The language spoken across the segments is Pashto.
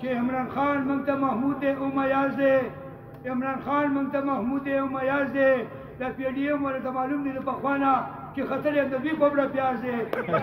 چې عمران خان موږ ته محمود دی او میاز دی عمران خان موږ ته محمود دی او میاز دی د پی ډي ایم ورته معلوم دی د پخوانه چې خطر یې د دوی کوبره پیاز دی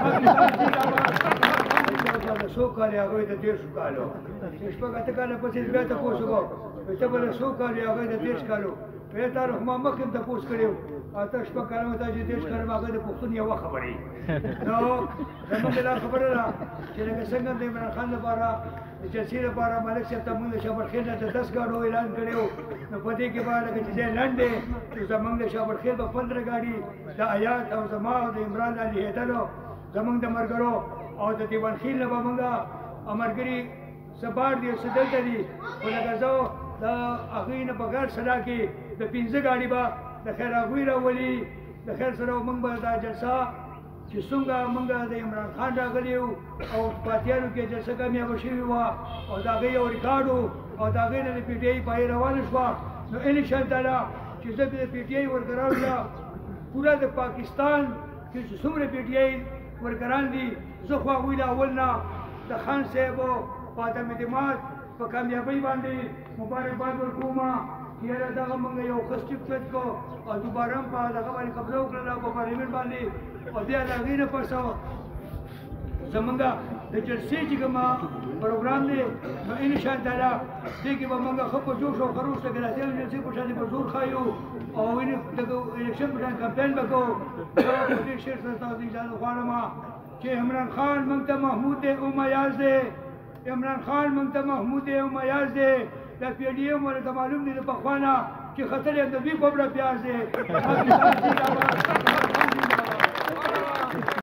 څو کال یې هغوی د 13 کالو شپږ اته کاله پسې بیا تپوس وکړو ته به څو کال یې هغوی د 30 کالو بیا تا ما مخکې هم تپوس کړی و اته شپږ کاله ته چې 30 کاله هغه د پښتون یوه خبرې نو زموږ دا خبره ده چې لکه څنګه د عمران خان لپاره د جلسې لپاره ملک صاحب ته موږ د شابرخیل نه د 10 ګاډو اعلان کړی و نو په دې کې به لکه چې ځای لنډ دی چې زموږ د شابرخیل به 15 ګاډي د ایات او زما او د عمران علي هیدلو زموږ د ملګرو او د دیوان خیل نه به موږ ملګري سبار دي څه دلته دي خو لکه زه د هغوی نه بغیر سلا کې د 15 ګاډي به د خیر هغوی راولي د خیر سره موږ به دا جلسه چې څنګه موږ د عمران خان راغلي وو او پاتیانو کې جلسه کامیابه شوې وه او د هغې یو ریکارډ او د هغې نه د پی ټي آی پای روانه شوه نو انشاءالله چې زه د پی ټي آی ورکران له پوره د پاکستان کې چې څومره پی ټي آی ورکران دي زه خو هغوی له اول نه د خان صاحبو په عدم اعتماد په کامیابۍ باندې مبارکباد ورکوم چې یاره دغه موږ یو ښه سټیپ چت کو او دوباره هم په دغه باندې قبضه وکړله په پارلیمنټ باندې او بیا د هغې نه پس زمونږ د جلسې چې کومه پروګرام دی نو انشاءالله دې کې به موږ ښه په جوش او خروش د ګلاسیانو جلسې په شان په زور ښایو او د الیکشن په شان کمپین به کوو زه په دې شعر سره تاسو اجازه غواړم چې عمران خان موږ ته محمود دی او میاز دی عمران خان موږ ته محمود دی او میاز دی د پی ډي ایم ورته معلوم دی د پخوانه چې خطر یې د دوی کوبره پیاز دی